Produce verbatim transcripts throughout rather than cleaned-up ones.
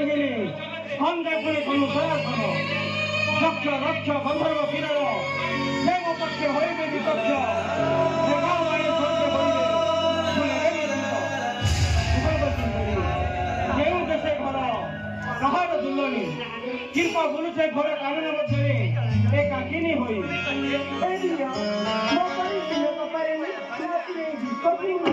여기니 건대군의 건우 서약하노 적혀 럭혀 건설과 비라로 내못밖에 허리를 꺾여 내가 와의 전체 거리에 손을 내밀면서 구설것들이 예우대세 걸어 가하로 둘러니 김밥 우르세 걸어 가는 것들이 내가 기니 호이 애들이요 뭐 빠르시면 뭐 빠르니 그것들의 거꾸로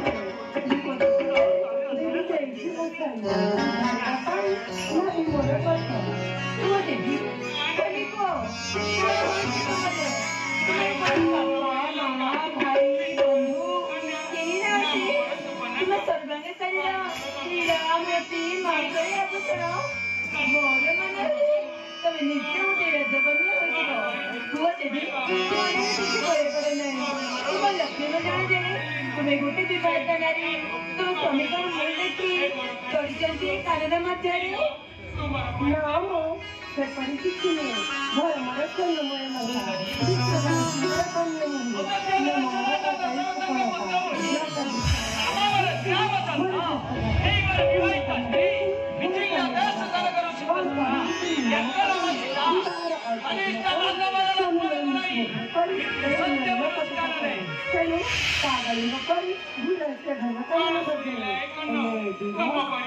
तुम्हें गोटे भी बात नारी तो स्वामी का मुंह देखी चोरी चोरी कानून मत जाए ना हो फिर परिस्थिति में घर हमारे संग में मजा जिससे हम जीवन कम नहीं है ना हमारा का पैसा कौन होगा ना कभी क्या बता एक बार रिवाइट करते मिट्टी का दस साल करो शिवन का ये करो मत अरे तमाम वाला नहीं सत्य नमस्कार है चलो पागल न कर बुरा से घर का न कर दे तुम्हारा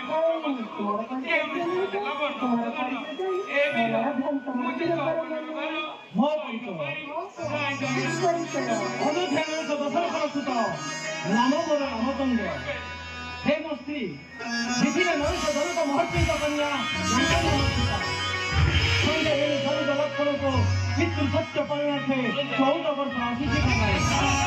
तुम्हारा धन मुझे हो बोलतो 어느 태양에서도 살아가수다 나무 보러 나무 던져 대모스티 미티가 너희서 너희도 뭐 할 수 있을 거냐 양쪽 나무시다 성대에는 저리도 막혀놓고 밑줄 섰죠 빨리한테 좋은 거 벌써 아시지 가나요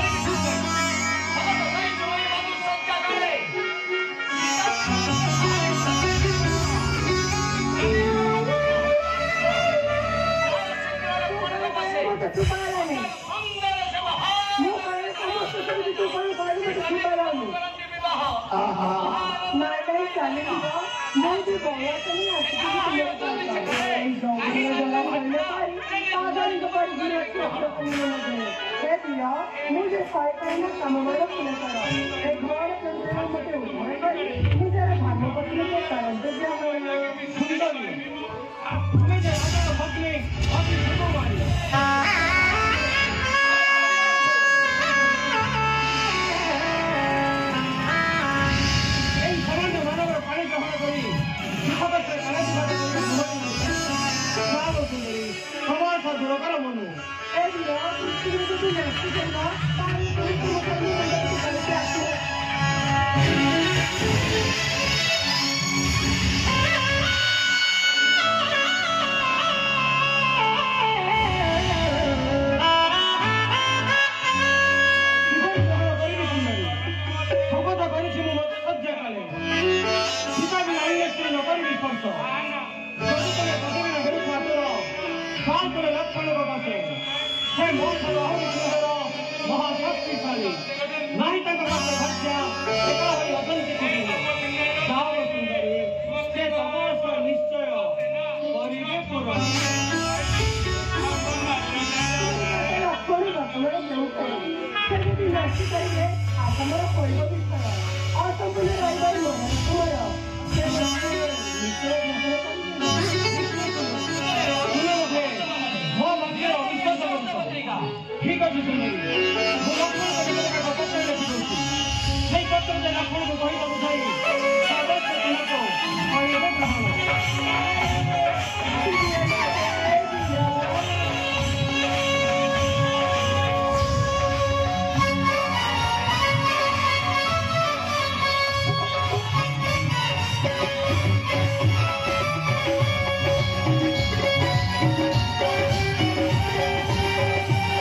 मुझे फायदा ना कमवाना पड़े करा एक बार चंद्रमा मते उठाए कर मुझे भागने को नहीं करन तो क्या होगा सुंदर तुम्हें जो आजा तो भगने अपनी सुनो मारी इन समाज में मानव और पानी का होना करी खबर से कने की बात करके सुनो सालो सुंदरी समाज सा दूर करो मनु ए दिया तुम्हें तो तू नहीं करना पानी को तुम करने अंदर की गलती आती है महाशक्तिशाली नहीं तक भक्त्या एका होई अगंती कुटिनो जाओ सुंदरी से तमस निश्चय करिबे पुरा कोई बात नहीं देऊ करे सेके दिन नाची करिए आपमर कोइबो बिस्तर आ संपूर्ण राइबार मन तोरा से निश्चय नजर ठीक अछि सुंदरी ମୁଁ ଲକ୍ଷ୍ମଣ କବିଙ୍କ କଥା ପଚାରି ରଖିଦେଉଛି ସେଇ ପତ୍ରରେ ଆପଣଙ୍କୁ କହିବାକୁ ଯାଇ ସାଦର ତୁମକୁ କହିବେ ଗ୍ରହଣ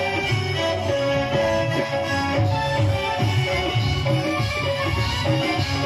Thank you.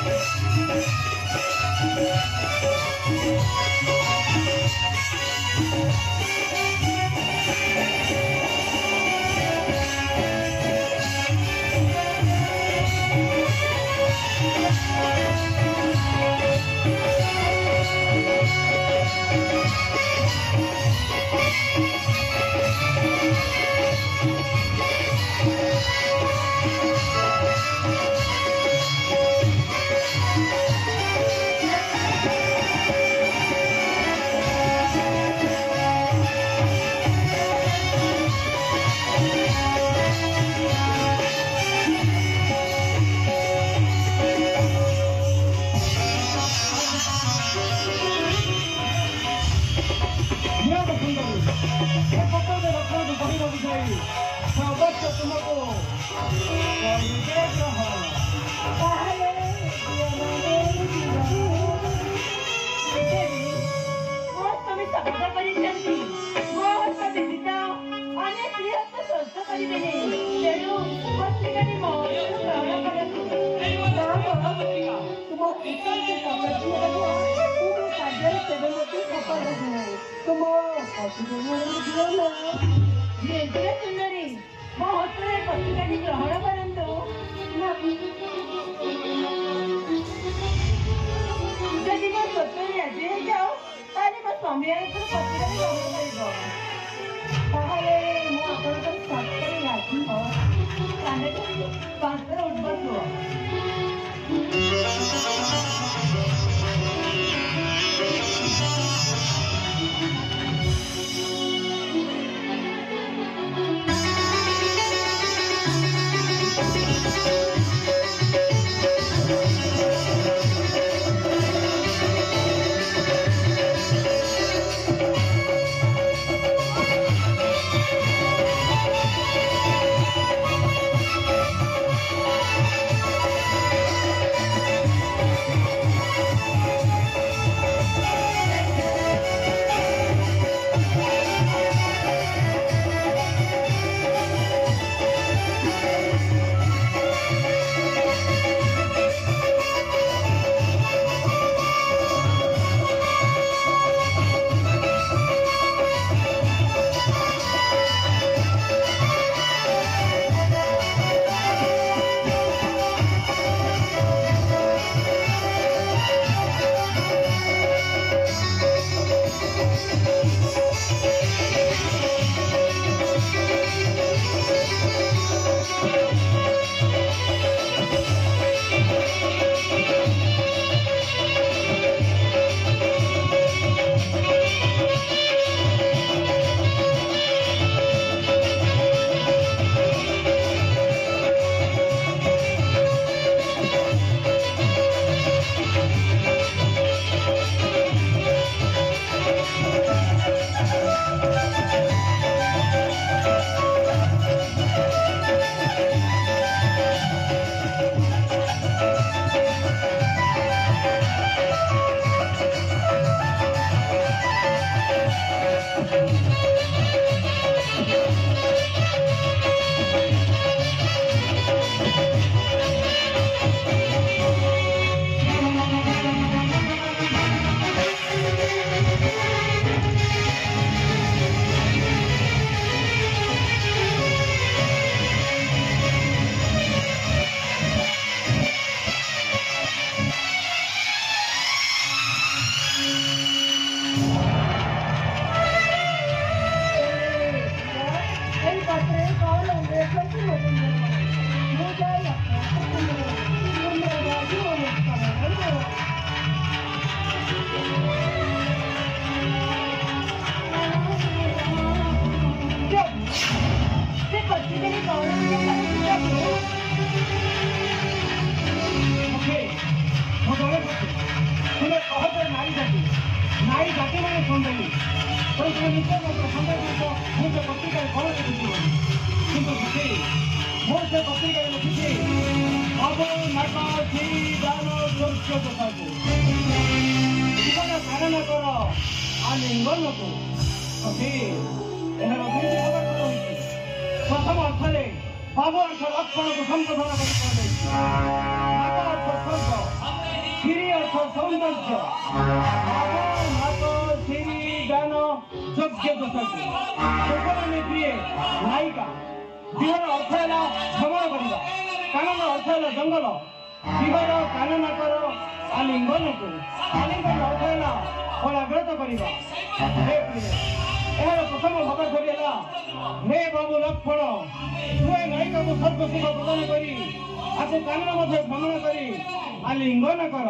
भगवान अर्थर अर्पण को संबोधन ସୌନ୍ଦର୍ଯ୍ୟ ନାକ ସିରି ଗାନ ଯୋଗ୍ୟ ଦୋଷକୁ ଲୋକମାନେ ପ୍ରିୟ ନାୟିକା। ବିହର ଅର୍ଥ ହେଲା ଭ୍ରମଣ କରିବା, କାନନ ଅର୍ଥ ହେଲା ଜଙ୍ଗଲ। ବିହର କାନ ନାକର ଆଲିଙ୍ଗନକୁ ଆଲିଙ୍ଗନ ଅର୍ଥ ହେଲା କଳାଗ୍ରତ କରିବା। ହେ ପ୍ରିୟ, ଏହାର ପ୍ରଥମ ଭାବ ଧରି ହେଲା ହେ ବାବୁ ଲକ୍ଷ୍ମଣ, ତୁ ଏ ନାୟିକାକୁ ସର୍ବସୁଖ ପ୍ରଦାନ କରି ଆକୁ କାନନ ମଧ୍ୟ ଭ୍ରମଣ କରି ଆଲିଙ୍ଗନ କର।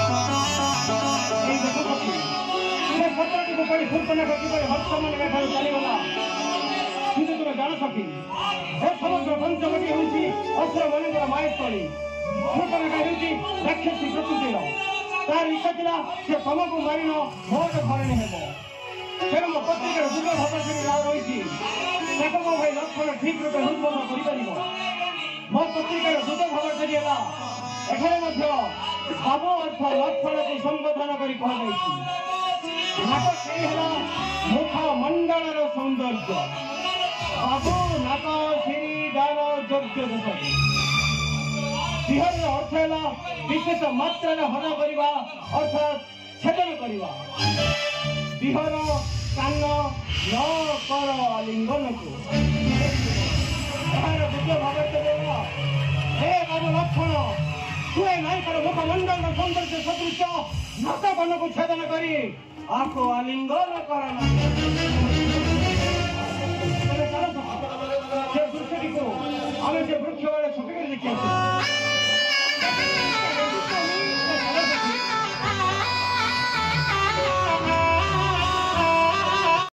ଏଇ ଦେଖ ସଖୀ, ସେ ପତ୍ରଟିକୁ ପଢି ଶୂର୍ପଣଖା କିପରି ହର୍ଷମାନଙ୍କ ଠାରୁ ଚାଲିଗଲା। କିନ୍ତୁ ତୁମେ ଜାଣ ସଖୀ, ଏ ସମଗ୍ର ପଞ୍ଚମଟି ହେଉଛି ଅସୁରମାନଙ୍କର ମାୟସ୍ଥଳୀ। ଶୂର୍ପଣଖା ହେଉଛି ରାକ୍ଷସୀ ପ୍ରକୃତିର। ତାର ଇଚ୍ଛା ଥିଲା ସେ ତମକୁ ମାରିନ ମୋଟ ଧରଣୀ ହେବ। ତେଣୁ ମୋ ପତ୍ରିକାର ଦୁର୍ଗ ଭାବ ରହିଛି, ତାକୁ ମୋ ଭାଇ ଲକ୍ଷ୍ମଣ ଠିକ ରୂପେ ହୃଦବୋଧ କରିପାରିବ। ମୋ ପତ୍ରିକାର ଦୂତ ଭାବଟି ହେଲା ଏଠାରେ ମଧ୍ୟ ଭାବ ଅର୍ଥ ଲକ୍ଷ୍ମଣକୁ ସମ୍ବୋଧନ କରି କୁହାଯାଇଛି। ନାକ ସିରି ହେଲା ମୁଖ ମଣ୍ଡଳର ସୌନ୍ଦର୍ଯ୍ୟ। ବାବୁ ନାକ ସିରି ଗାନ ଯୋଗ୍ୟ ଦୋଷକୁ। ବିହରର ଅର୍ଥ ହେଲା ବିଶେଷ ମାତ୍ରାରେ ହରଣ କରିବା ଅର୍ଥାତ୍ ଛେଦନ କରିବା। ବିହର କାନ ନ କର ଆଲିଙ୍ଗନକୁ। ଏହାର ଦ୍ୱିତୀୟ ଭାବରେ ହେଲା ହେ ବାବୁ ଲକ୍ଷ୍ମଣ, ତୁ ଏ ନାୟିକାର ମୁଖମଣ୍ଡଳର ସୌନ୍ଦର୍ଯ୍ୟ ସଦୃଶ ନାକ କନକୁ ଛେଦନ କରି ଆକୁ ଆଲିଙ୍ଗନ କର। ସେ ଦୃଶ୍ୟଟିକୁ ଆମେ ସେ ବୃକ୍ଷ ବେଳେ